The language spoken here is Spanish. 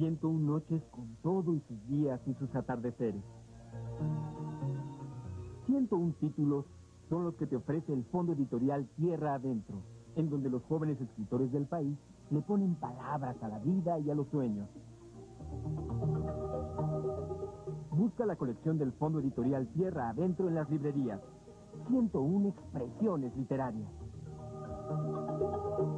101 noches con todo y sus días y sus atardeceres. 101 títulos son los que te ofrece el Fondo Editorial Tierra Adentro, en donde los jóvenes escritores del país le ponen palabras a la vida y a los sueños. Busca la colección del Fondo Editorial Tierra Adentro en las librerías. 101 expresiones literarias.